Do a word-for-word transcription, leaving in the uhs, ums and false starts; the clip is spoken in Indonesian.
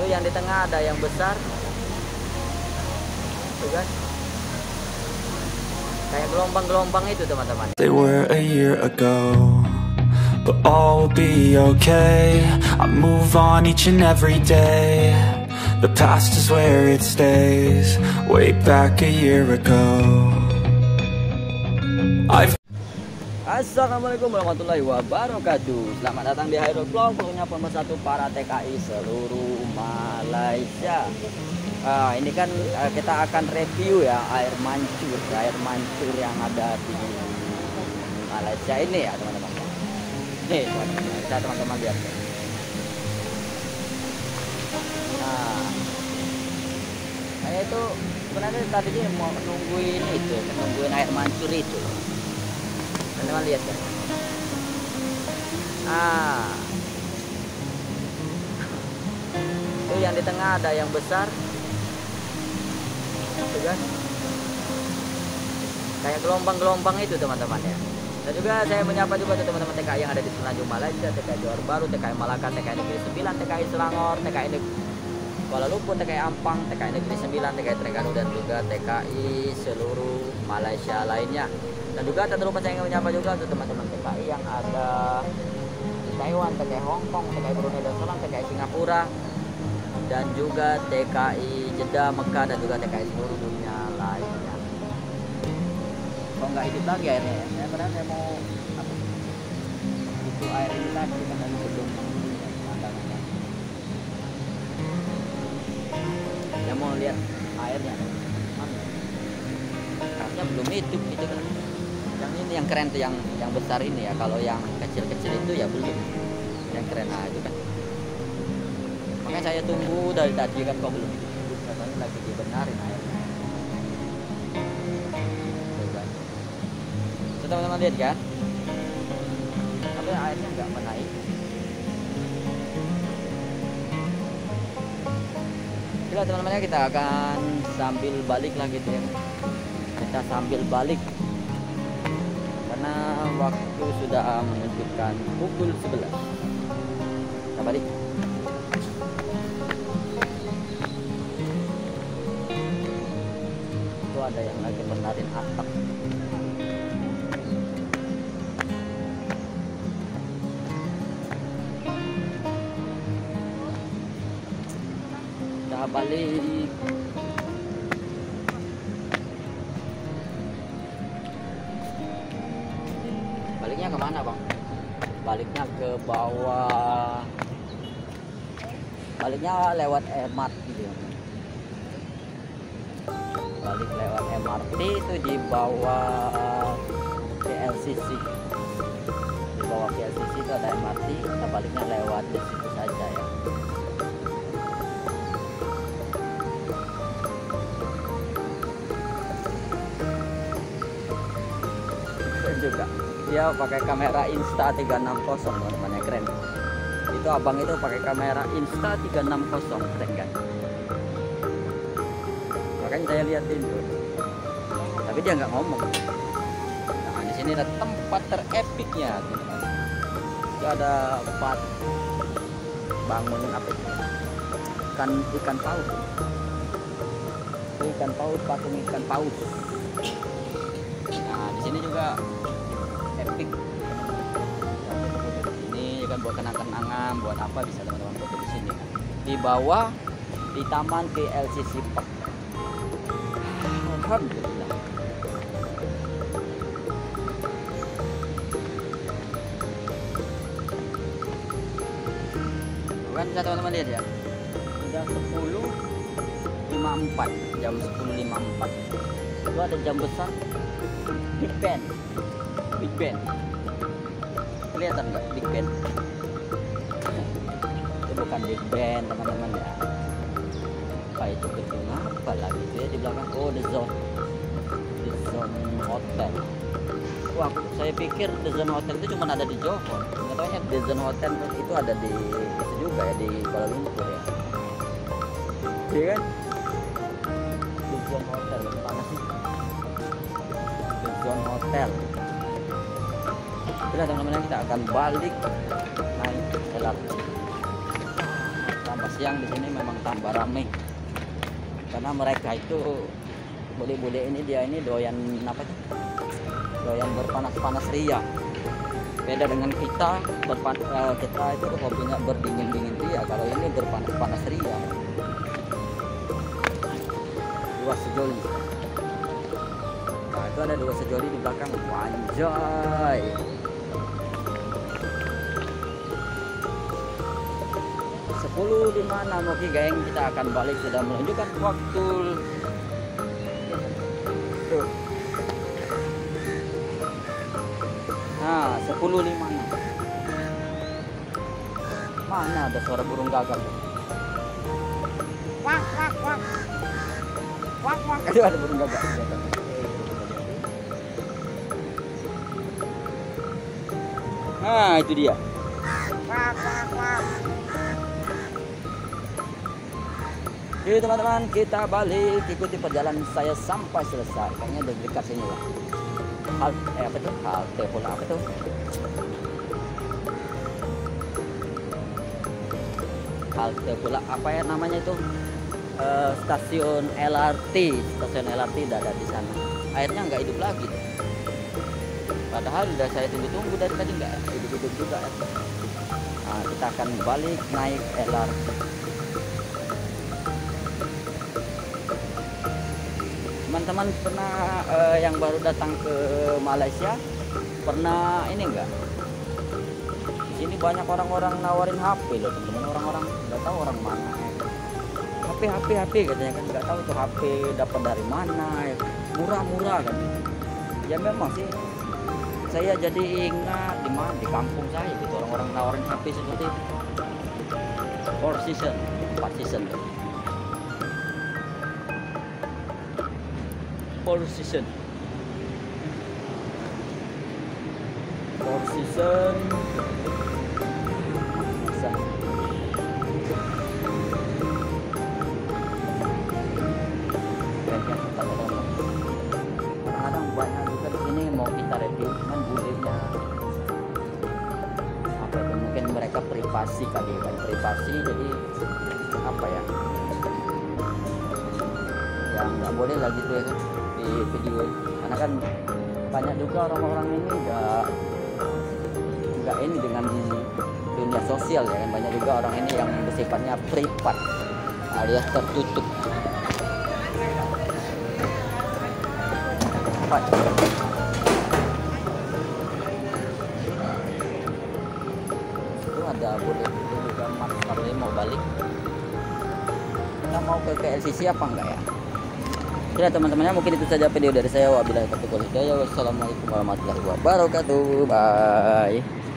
yang di tengah ada yang besar. Tuh kan. Kayak gelombang-gelombang itu teman-teman. They were a year ago, but all will be okay. I move on each and every day. The past is where it stays. Way back a year ago, I've Assalamualaikum warahmatullahi wabarakatuh. Selamat datang di Hairul Vlog, vlognya pemersatu para T K I seluruh Malaysia. Uh, ini kan uh, kita akan review ya air mancur, air mancur yang ada di Malaysia ini ya teman-teman. Nih teman-teman, bisa teman-teman lihat. Nah, saya itu sebenarnya tadinya mau nungguin itu, nungguin air mancur itu. Teman-teman lihat ya. Ah, itu yang di tengah ada yang besar. Tuh kan. Kayak gelombang-gelombang itu teman-teman ya. Dan juga saya menyapa juga teman-teman T K I yang ada di Semenanjung Malaysia, T K I Johor Bahru, T K I Malaka, T K I Negeri sembilan, T K I Selangor, T K I Kuala Lumpur, T K I Ampang, T K I Negeri sembilan, T K I Terengganu, dan juga T K I seluruh Malaysia lainnya. Dan juga tak terlupa saya ingin menyapa juga untuk teman-teman T K I yang ada di Taiwan, T K I Hong Kong, T K I Brunei Darussalam, T K I Singapura, dan juga T K I Jeddah, Mekah, dan juga T K I seluruh dunia lainnya. Kok nggak hidup lagi airnya ya? Saya padahal saya mau apa? Itu air ini tadi kan tadi belum pemandangannya. Saya mau lihat airnya. Mana? Karena belum hidup itu kan. Yang ini yang keren tuh yang yang besar ini ya. Kalau yang kecil-kecil itu ya belum. Yang keren nah itu kan. Makanya saya tunggu dari tadi kan kok belum hidup, katanya lagi dibenarin airnya. So, teman-teman lihat kan, tapi airnya nggak menaik. Bila teman-teman kita akan sambil balik lagi tuh ya. Kita sambil balik karena waktu sudah menunjukkan pukul sebelas. Kita balik. Ada yang lagi menarik atap. Kita balik. Baliknya kemana bang? Baliknya ke bawah. Baliknya lewat M R T gitu. Balik lewat M R T itu di bawah K L C C. Di bawah K L C C itu ada M R T, kita baliknya lewat di situ saja ya. Dan juga dia pakai kamera Insta tiga enam nol teman-teman ya, keren. Itu abang itu pakai kamera Insta tiga enam nol, keren kan? Makanya saya liatin tuh, tapi dia nggak ngomong. Nah di sini ada tempat terepiknya, teman-teman. Itu ada empat bangunan apa itu? Ikan ikan paus. Ikan paus, patung ikan paus. Nah di sini juga epik. Ini kan buat kenang-kenangan, buat apa bisa teman-teman foto di sini. Di bawah di Taman K L C C Park. Alhamdulillah. Kan bisa teman-teman lihat ya. Sudah sepuluh lima puluh empat, jam sepuluh lima puluh empat. Itu ada jam besar Big Ben. Big Ben. Kelihatan nggak Big Ben? Itu bukan Big Ben teman-teman ya. Apa itu gedung apa lagi itu ya di belakang? Oh, The Zone, The Zone Hotel. Wah, saya pikir The Zone Hotel itu cuma ada di Johor. Katanya The Zone Hotel itu ada di itu juga ya, di Kuala Lumpur ya. Iya kan? The Zone Hotel mana sih? The Zone Hotel. Bila teman-teman kita akan balik naik L R T. Tambah siang di sini memang tambah ramai karena mereka itu bule-bule ini dia ini doyan apa sih? Doyan berpanas-panas ria. Beda dengan kita berpan uh, kita itu hobinya berdingin-dingin ria. Kalau ini berpanas-panas ria. Dua sejoli. Nah, itu ada dua sejoli di belakang. Anjay. sepuluh di mana Moki geng, kita akan balik sudah menunjukkan waktu. Tuh. Nah, sepuluh lima enam. Mana ada suara burung gagak? Wak wak wak. Wak wak. Aduh, ada burung gagak. Nah, itu dia. Wak wak wak. Oke teman-teman, kita balik, ikuti perjalanan saya sampai selesai. Kayaknya udah dekat sini lah. Hal, eh apa tuh? Halte pula apa tuh? Halte pula apa ya namanya itu? Uh, stasiun L R T, stasiun L R T udah ada di sana. Airnya nggak hidup lagi tuh. Padahal udah saya tunggu-tunggu dari tadi nggak hidup-hidup juga. Nah, kita akan balik naik L R T. Teman-teman pernah uh, yang baru datang ke Malaysia pernah ini enggak? Di sini banyak orang-orang nawarin H P loh teman-teman, orang-orang nggak tahu orang mana. H P H P H P katanya kan, nggak tahu tuh H P dapat dari mana, murah-murah kan. Ya memang sih saya jadi ingat di mana di kampung saya gitu orang-orang nawarin H P seperti itu. Four season, empat season. Four season, four season, bisa. Kadang-kadang banyak juga di sini mau kita review, cuman budgetnya apa itu mungkin mereka privasi kali kan, privasi jadi apa ya? Yang nggak boleh lagi tuh ya kan di video, karena kan banyak juga orang-orang ini nggak nggak ini dengan dunia sosial ya kan, banyak juga orang ini yang bersifatnya privat alias tertutup. Apa? Itu ada boleh juga Mas Marley mau balik. Kita mau ke K L C C apa enggak ya? Ya teman-temannya, mungkin itu saja video dari saya. Wabillahi taufiq wal hidayah. Wassalamualaikum warahmatullahi wabarakatuh. Bye.